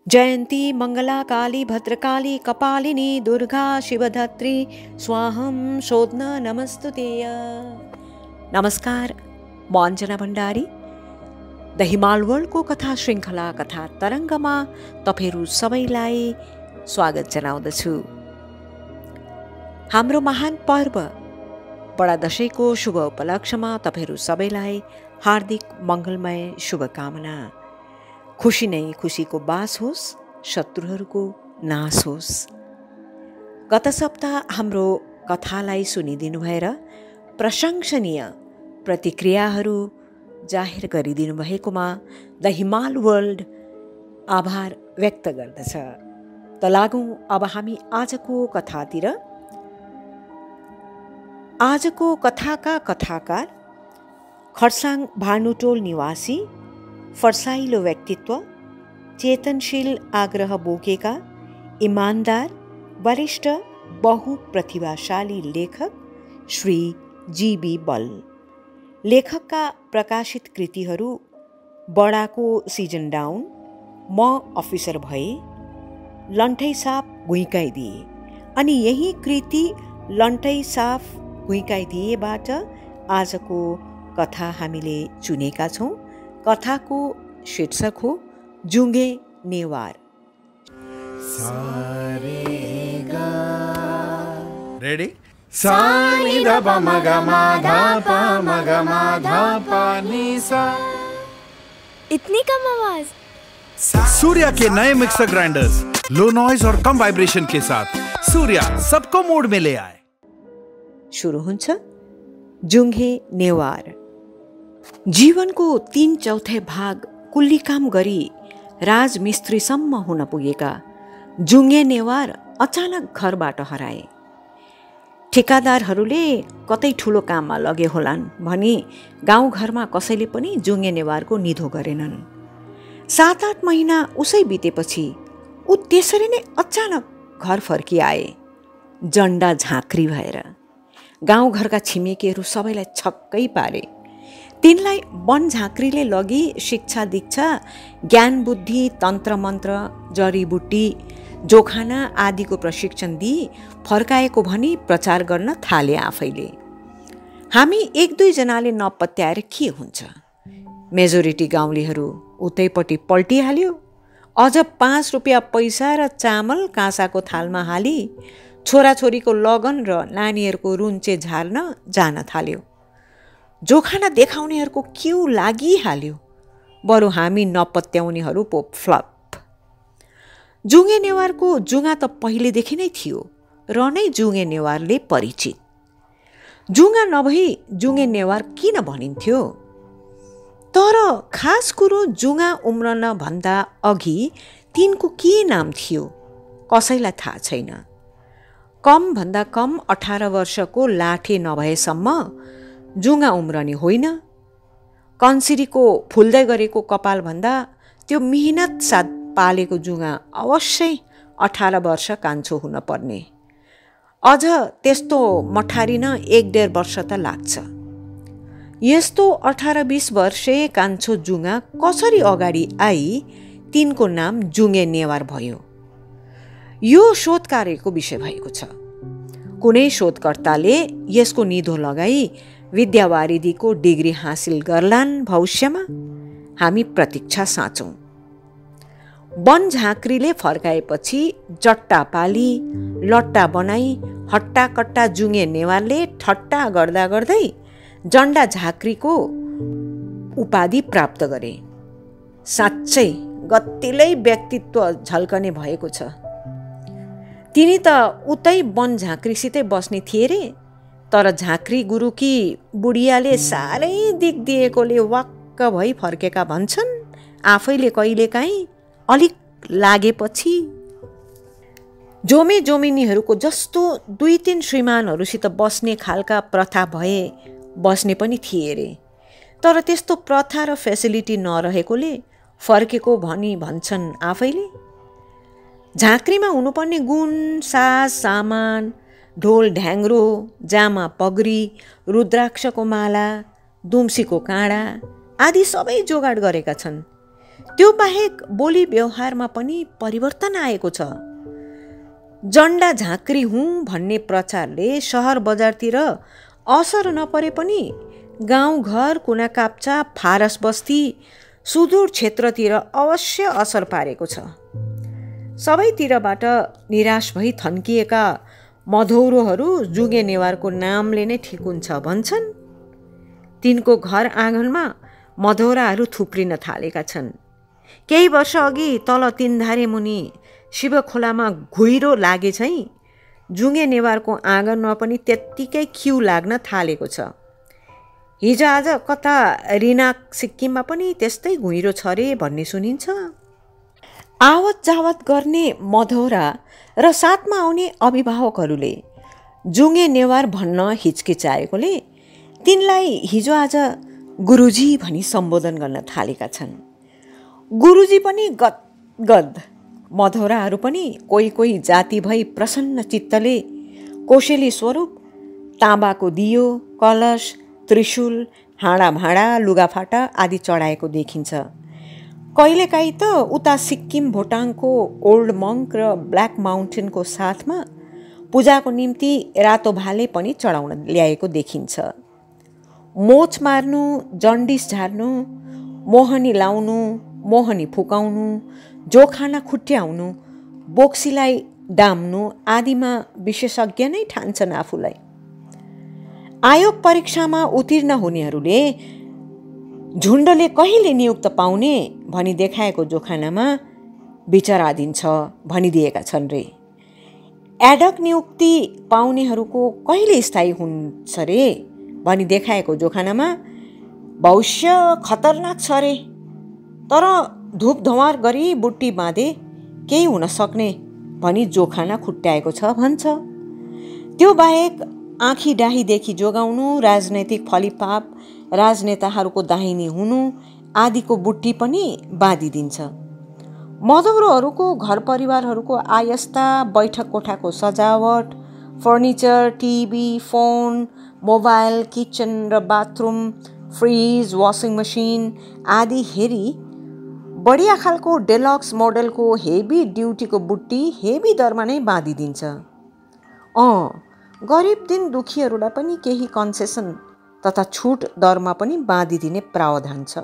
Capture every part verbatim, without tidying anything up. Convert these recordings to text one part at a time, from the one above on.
जयन्ती मंगला काली भद्रकाली कपालिनी दुर्गा शिवधात्री स्वाहं शोधन नमस्तुतेय। नमस्कार, म अञ्जना भण्डारी द हिमाल वर्ल्डको कथा श्रृङ्खला कथा तरङ्गमा तपाईहरू सबैलाई स्वागत जनाउँदछु। हाम्रो महान पर्व बडा दशैंको शुभ उपलक्ष्यमा तपाईहरू सबैलाई हार्दिक मङ्गलमय शुभकामना। खुसी नै खुसीको बास होस्, शत्रुहरूको नाश होस्। गत सप्ताह हाम्रो कथालाई सुनिदिनु भएर प्रशंसनीय प्रतिक्रियाहरू जाहेर गरिदिनु भएकोमा द हिमाल वर्ल्ड आभार व्यक्त गर्दछ। त लागौँ अब हामी आजको कथातिर। आजको कथाका कथाकार खरसाङ भानुटोल निवासी, फर्साइलो व्यक्तित्व, चेतनशील आग्रह बोकेका, इमानदार, वरिष्ठ, बहुप्रतिभाशाली लेखक श्री जीबी बल। लेखकका प्रकाशित कृतिहरू बडाको सिजन डाउन, म अफिसर भए, लन्ठै साफ घुइकाइदिए अनि यही कृति लन्ठै साफ घुइकाइदिएबाट आजको कथा हामीले चुनेका छौँ। कथाको शीर्षक हो जुङ्गे नेवार। रेडी? सा नि ध प म ग म ध प म ग म ध प नि सा। इतनी कम आवाज? सूर्या के नए मिक्सर ग्राइंडर्स लो नॉइज और कम वाइब्रेशन के साथ सूर्या सबको मूड में ले आए। सुरु हुन्छ जुङ्गे नेवार। जीवनको तीन चौथाइ भाग कुल्ली काम गरी राजमिस्त्रीसम्म हुन पुगेका जुङ्गे नेवार अचानक घरबाट हराए। ठेकादारहरूले कतै ठुलो काममा लगे होलान् भनी गाउँघरमा कसैले पनि जुङ्गे नेवारको निधो गरेनन्। सात आठ महिना उसै बितेपछि ऊ त्यसरी नै अचानक घर फर्किआए, जन्डा झाँक्री भएर। गाउँघरका छिमेकीहरू सबैलाई छक्कै पारे। तिनलाई वन झाँक्रीले लगी शिक्षा दीक्षा, ज्ञान बुद्धि, तन्त्र मन्त्र, जडीबुटी, जोखाना आदिको प्रशिक्षण दिई फर्काएको भनी प्रचार गर्न थाले आफैले। हामी एक दुईजनाले नपत्याएर के हुन्छ, मेजोरिटी गाउँलेहरू उतैपट्टि पल्टिहाल्यो। अझ पाँच रुपियाँ पैसा र चामल काँसाको थालमा हाली छोराछोरीको लगन र नानीहरूको रुन्चे झार्न जान थाल्यो। जोखाना देखाउनेहरूको क्यू लागिहाल्यो, बरु हामी नपत्याउनेहरू पो फ्लप। जुङ्गे नेवारको जुङ्गा त पहिलेदेखि नै थियो र नै जुङ्गे नेवारले परिचित। जुङ्गा नभई जुङ्गे नेवार किन भनिन्थ्यो? तर खास कुरो जुङ्गा उम्रन भन्दा अघि तिनको के नाम थियो कसैलाई थाहा छैन। कम भन्दा कम अठार वर्षको लाठे नभएसम्म जुङ्गा उम्रने होइन। कन्सिरीको फुल्दै गरेको कपाल भन्दा त्यो मिहिनेत साथ पालेको जुङ्गा अवश्य अठार वर्ष कान्छो हुन पर्ने। अझ त्यस्तो मठारिन एक डेढ वर्ष त लाग्छ। यस्तो अठार बिस वर्षे कान्छो जुङ्गा कसरी अगाडि आई तिनको नाम जुङ्गे नेवार भयो? यो शोध कार्यको विषय भएको छ। कुनै शोधकर्ताले यसको निधो लगाई विद्यावारिधीको डिग्री हासिल गर्लान् भविष्यमा, हामी प्रतीक्षा साँचौँ। वन झाँक्रीले फर्काएपछि जट्टा पाली लट्टा बनाई हट्टा कट्टा जुङ्गे नेवारले ठट्टा गर्दा गर्दै जन्डा झाँक्रीको उपाधि प्राप्त गरे। साँच्चै गतिलै व्यक्तित्व झल्कने भएको छ। तिनी त उतै वन झाँक्रीसितै बस्ने थिए रे, तर झाँक्री गुरुकी बुढियाले साह्रै दिक दिएकोले वाक्क भई फर्केका भन्छन्। आफैले कहिलेकाहीँ अलिक लागेपछि जोमे जोमिनीहरूको जस्तो दुई तिन श्रीमानहरूसित बस्ने खालका प्रथा भए बस्ने पनि थिए रे, तर त्यस्तो प्रथा र फेसिलिटी नरहेकोले फर्केको भनी भन्छन् आफैले। झाँक्रीमा हुनुपर्ने गुण, साज सामान, ढोल ढ्याङ्ग्रो, जामा पगरी, रुद्राक्षको माला, दुम्सीको काँडा आदि सबै जोगाड गरेका छन्। त्यो बाहेक बोली व्यवहारमा पनि परिवर्तन आएको छ। जन्डा झाँक्री हुँ भन्ने प्रचारले सहर बजारतिर असर नपरे पनि गाउँघर कुना काप्चा फारस बस्ती सुदूर क्षेत्रतिर अवश्य असर पारेको छ। सबैतिरबाट निराश भई थन्किएका मधौरोहरू जुगे नेवारको नामले नै ठिक हुन्छ भन्छन्। तिनको घर आँगनमा मधौराहरू थुप्रिन थालेका छन्। केही वर्ष अघि तल तीनधारे मुनि शिव खोलामा घुइरो लागे चाहिँ जुगे नेवारको आँगनमा पनि त्यत्तिकै खिउ लाग्न थालेको छ। हिजो आज कता रिनाक सिक्किममा पनि त्यस्तै घुइरो छ रे भन्ने सुनिन्छ। आवत जावत गर्ने मधौरा र साथमा आउने अभिभावकहरूले जुगे नेवार भन्न हिचकिचाएकोले तिनलाई हिजो आज गुरुजी भनी सम्बोधन गर्न थालेका छन्। गुरुजी पनि गदगद, मधौराहरू पनि कोही कोही जाति भई प्रसन्न चित्तले कोसेली स्वरूप ताँबाको दियो, कलश, त्रिशूल, हाँडा भाँडा, लुगाफाटा आदि चढाएको देखिन्छ। कहिलेकाहीँ त उता सिक्किम भोटाङको ओल्ड मङ्क र ब्ल्याक माउन्टेनको साथमा पूजाको निम्ति रातो भाले पनि चढाउन ल्याएको देखिन्छ। मोच मार्नु, जन्डिस झार्नु, मोहनी लाउनु, मोहनी फुकाउनु, जोखाना खुट्याउनु, बोक्सीलाई डाम्नु आदिमा विशेषज्ञ नै ठान्छन् आफूलाई। आयोग परीक्षामा उत्तीर्ण हुनेहरूले झुण्डले कहिले नियुक्त पाउने भनी देखाएको जोखानामा विचाराधीन छ भनिदिएका छन् रे। एडक नियुक्ति पाउनेहरूको कहिले स्थायी हुन्छ रे भनी देखाएको जोखानामा भविष्य खतरनाक छ रे, तर धुप धुवार गरी बुट्टी बाँधे केही हुन सक्ने भनी जोखाना खुट्याएको छ भन्छ। त्यो बाहेक आँखी डाहीदेखि जोगाउनु, राजनैतिक फलिपाप, राजनेताहरूको दाहिनी हुनु आदिको बुट्टी पनि बाँधिदिन्छ। मधौरोहरूको घर परिवारहरूको आयस्ता, बैठक कोठाको सजावट, furniture, TV, phone, mobile, kitchen र बाथरुम, फ्रिज, वासिङ मसिन आदि हेरी बढिया खालको डेलक्स मोडलको हेभी ड्युटीको बुट्टी हेभी दरमा नै बाँधिदिन्छ। अँ गरिब दिन दुखीहरूलाई पनि केही कन्सेसन तथा छुट दरमा पनि बाँधिदिने प्रावधान छ।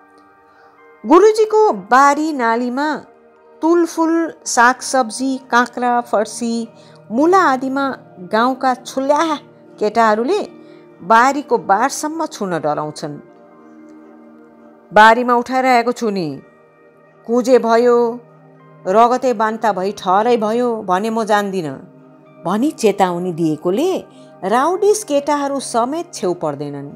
गुरुजीको बारी नालीमा तुलफुल, सागसब्जी, काँक्रा, फर्सी, मुला आदिमा गाउँका छुल्या केटाहरूले बारीको बारसम्म छुन डराउँछन्। बारीमा उठाएर आएको छु नि, कुजे भयो, रगते बान्ता भई ठहरै भयो भने म जान्दिनँ भनी चेतावनी दिएकोले राउडिस केटाहरू समेत छेउ पर्दैनन्।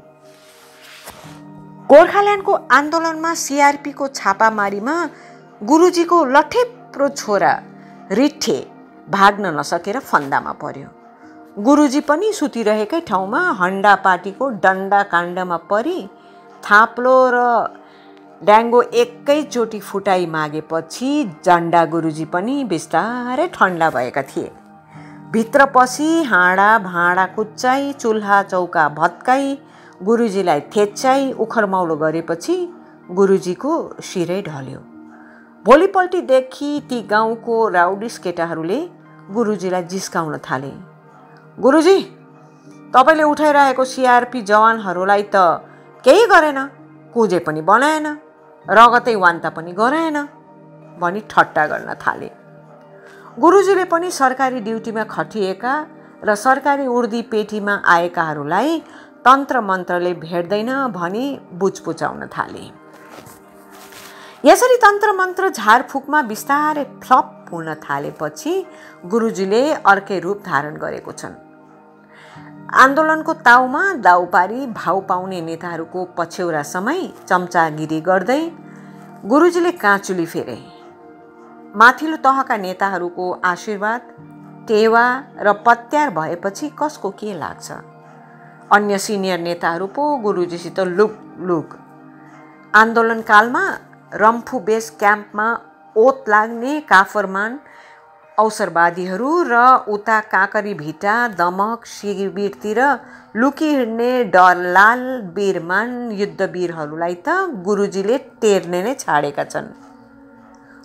गोर्खाल्यान्डको आन्दोलनमा सिआरपीको छापामारीमा गुरुजीको लठेप्रो छोरा रिठे भाग्न नसकेर फन्दामा पर्यो। गुरुजी पनि सुतिरहेकै ठाउँमा हन्डा पार्टीको डन्डा काण्डमा परी थाप्लो र ड्याङ्गो एकैचोटि फुटाइ मागेपछि जन्डा गुरुजी पनि बिस्तारै ठन्डा भएका थिए। भित्र पसी हाँडा भाँडा कुच्चाई, चुल्हा चौका भत्काई, गुरुजीलाई थेच्चाई उखरमौलो गरेपछि गुरुजीको शिरै ढल्यो। भोलिपल्टदेखि ती गाउँको राउडिस केटाहरूले गुरुजीलाई जिस्काउन थाले। गुरुजी, तपाईँले उठाइरहेको सिआरपी जवानहरूलाई त केही गरेन, कुजे पनि बनाएन, रगतै वान्ता पनि गराएन भनी ठट्टा गर्न थाले। गुरुजीले पनि सरकारी ड्युटीमा खटिएका र सरकारी उर्दी पेटीमा आएकाहरूलाई तन्त्र मन्त्रले भेट्दैन भनी बुझपुचाउन थाले। यसरी तन्त्र मन्त्र झारफुकमा बिस्तारै फ्लप हुन थालेपछि गुरुजीले अर्कै रूप धारण गरेको छन्। आन्दोलनको ताउमा दाउ पारी भाउ पाउने नेताहरूको पछ्यौरा समय चम्चागिरी गर्दै गुरुजीले काँचुली फेरे। माथिल्लो तहका नेताहरूको आशीर्वाद, टेवा र पत्यार भएपछि कसको के लाग्छ। अन्य सिनियर नेताहरू पो गुरुजीसित लुक लुक। आन्दोलनकालमा रम्फू बेस क्याम्पमा ओत लाग्ने काफरमान अवसरवादीहरू र उता काँकरी भिटा दमक शिविरतिर लुकी हिँड्ने डरलाल वीरमान युद्धवीरहरूलाई त गुरुजीले टेर्ने नै छाडेका छन्।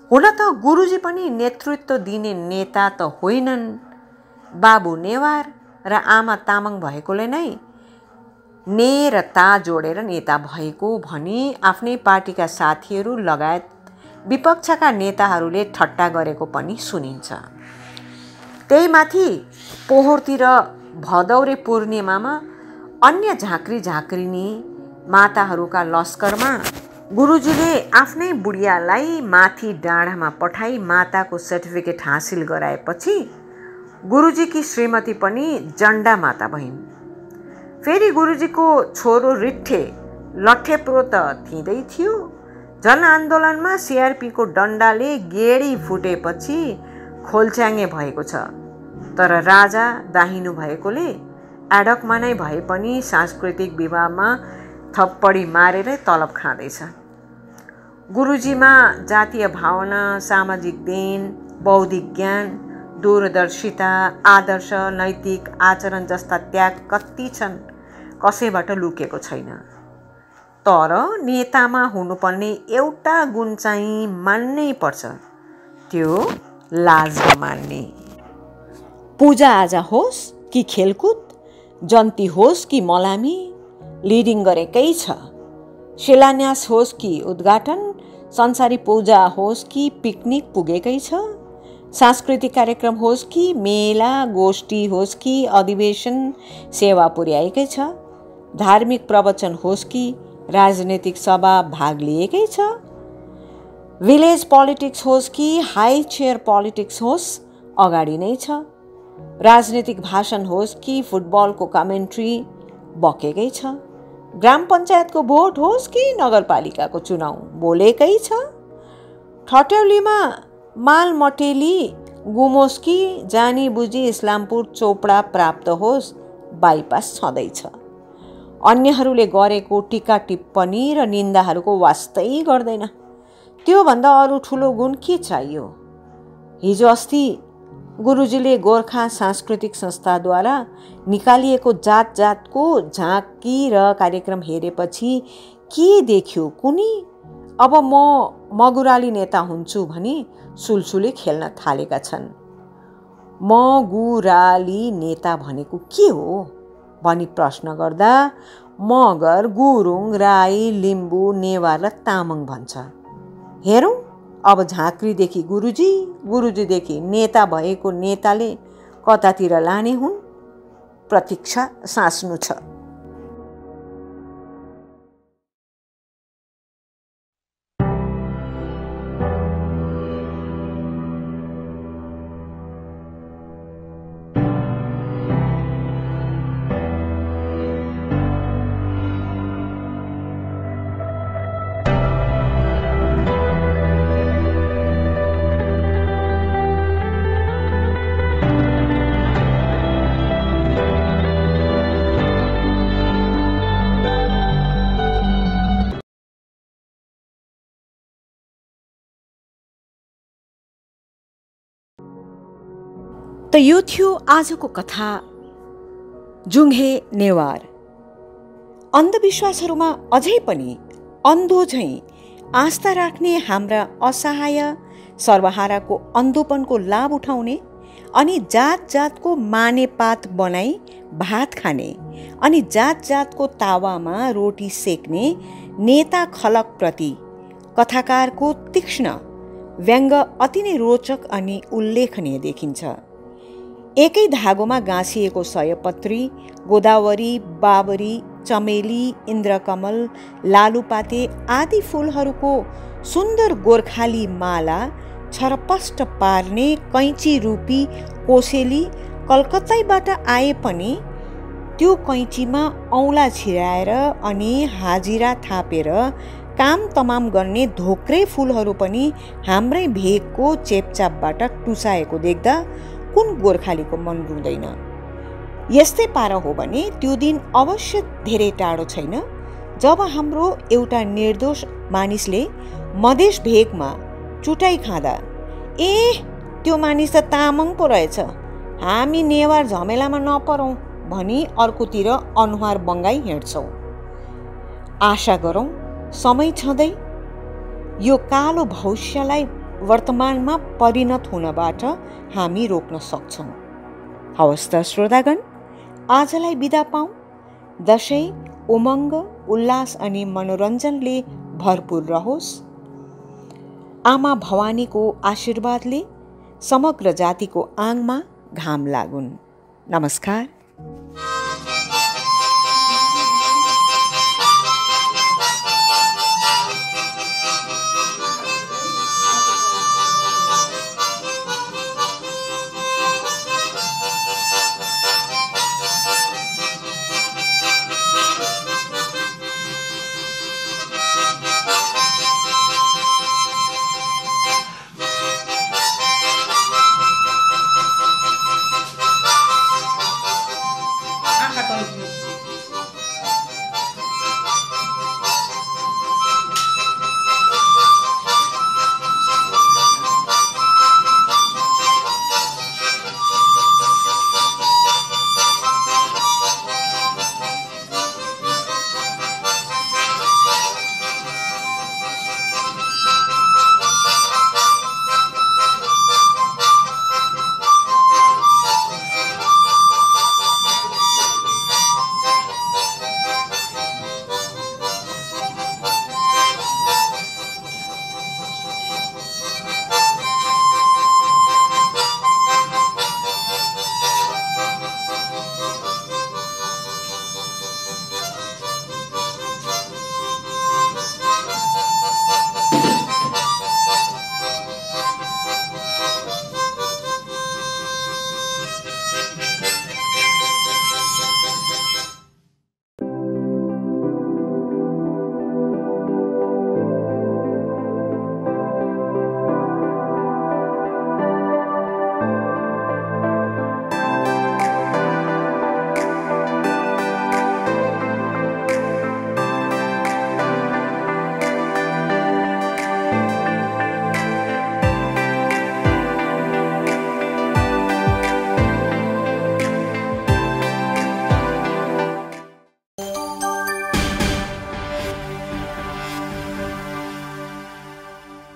हुन त गुरुजी पनि नेतृत्व दिने नेता त होइनन्। बाबु नेवार र आमा तामाङ भएकोले नै ने र ता जोडेर नेता भएको भनी आफ्नै पार्टीका साथीहरू लगायत विपक्षका नेताहरूले ठट्टा गरेको पनि सुनिन्छ। त्यही माथि पोहोरतिर भदौरे पूर्णिमामा अन्य झाँक्री झाँक्रिनी माताहरूका लस्करमा गुरुजीले आफ्नै बुढियालाई माथि डाँडामा पठाई माताको सर्टिफिकेट हासिल गराएपछि गुरुजीकी श्रीमती पनि जन्डा माता भइन्। फेरि गुरुजीको छोरो रिट्ठे लट्ठेप्रो त थिँदै थियो। जनआन्दोलनमा सिआरपीको डन्डाले गेडी फुटेपछि खोल्च्याङ्गे भएको छ। तर राजा दाहिनु भएकोले एडकमा नै भए पनि सांस्कृतिक विभागमा थप्पडी मारेरै तलब खाँदैछ। गुरुजीमा जातीय भावना, सामाजिक देन, बौद्धिक ज्ञान, दूरदर्शिता, आदर्श, नैतिक आचरण जस्ता त्याग कति छन्, कसैबाट लुकेको छैन। तर नेतामा हुनुपर्ने एउटा गुण चाहिँ मान्नै पर्छ, त्यो लाज नमान्ने। पूजाआजा होस् कि खेलकुद, जन्ती होस् कि मलामी, लिडिङ गरेकै छ। शिलान्यास होस् कि उद्घाटन, संसारी पूजा होस् कि पिकनिक पुगेकै छ। सांस्कृतिक कार्यक्रम होस् कि मेला गोष्ठी होस् कि अधिवेशन सेवा पुर्याएकै छ। धार्मिक प्रवचन होस् कि राजनीतिक सभा भाग लिएकै छ। भिलेज पोलिटिक्स होस् कि हाई चेयर पोलिटिक्स होस् अगाडि नै छ। राजनीतिक भाषण होस् कि फुटबलको कमेन्ट्री बकेकै छ। ग्राम पञ्चायतको भोट होस् कि नगरपालिकाको चुनाव बोलेकै छ। ठट्यौलीमा माल मटेली गुमोस् कि जानी बुझी इस्लामपुर चोपडा प्राप्त होस् बाइपास छँदैछ। अन्यहरूले गरेको टीका टिप्पणी र निन्दाहरूको वास्तै गर्दैन। त्योभन्दा अरू ठुलो गुण के चाहियो? हिजो अस्ति गुरुजीले गोर्खा सांस्कृतिक संस्थाद्वारा निकालिएको जात जातको झाँकी र कार्यक्रम हेरेपछि के देख्यो कुनी? अब म मगुराली नेता हुन्छु भनी सुलसुले खेल्न थालेका छन्। मगुराली नेता भनेको के हो भनी प्रश्न गर्दा मगर, गुरुङ, राई, लिम्बू, नेवार र तामाङ भन्छ। हेरौँ अब झाँक्रीदेखि गुरुजी, गुरुजीदेखि नेता भएको नेताले कतातिर लाने हुन्? प्रतीक्षा साँच्नु छ। त यो थियो आजको कथा जुङ्हे नेवार। अन्धविश्वासहरूमा अझै पनि अन्धो झैँ आस्था राख्ने हाम्रा असहाय सर्वहाराको अन्धोपनको लाभ उठाउने अनि जात जातको मानेपात बनाई भात खाने अनि जात जातको तावामा रोटी सेक्ने नेता खलकप्रति कथाकारको तीक्ष्ण व्यङ्ग अति नै रोचक अनि उल्लेखनीय देखिन्छ। एकै धागोमा गाँसिएको सयपत्री, गोदावरी, बाबरी, चमेली, इन्द्रकमल, लालुपाते आदि फुलहरूको सुन्दर गोर्खाली माला छरपष्ट पार्ने कैँची रूपी कोसेली कलकत्तैबाट आए पनि त्यो कैँचीमा औँला छिराएर अनि हाजिरा थापेर काम तमाम गर्ने धोक्रे फुलहरू पनि हाम्रै भेगको चेपचापबाट टुसाएको देख्दा कुन गोर्खालीको मन रुँदैन? यस्तै पारा हो भने त्यो दिन अवश्य धेरै टाढो छैन जब हाम्रो एउटा निर्दोष मानिसले मधेस भेगमा चुटाइ खाँदा ए त्यो मानिस त तामाङ पो रहेछ, हामी नेवार झमेलामा नपरौँ भनी अर्कोतिर अनुहार बङ्गाई हिँड्छौँ। आशा गरौँ समय छँदै यो कालो भविष्यलाई वर्तमानमा परिणत हुनबाट हामी रोक्न सक्छौँ। हवस् त श्रोतागण, आजलाई बिदा पाऊँ। दशैँ उमङ्ग, उल्लास अनि मनोरञ्जनले भरपूर रहोस्। आमा भवानीको आशीर्वादले समग्र जातिको आङमा घाम लागुन्। नमस्कार।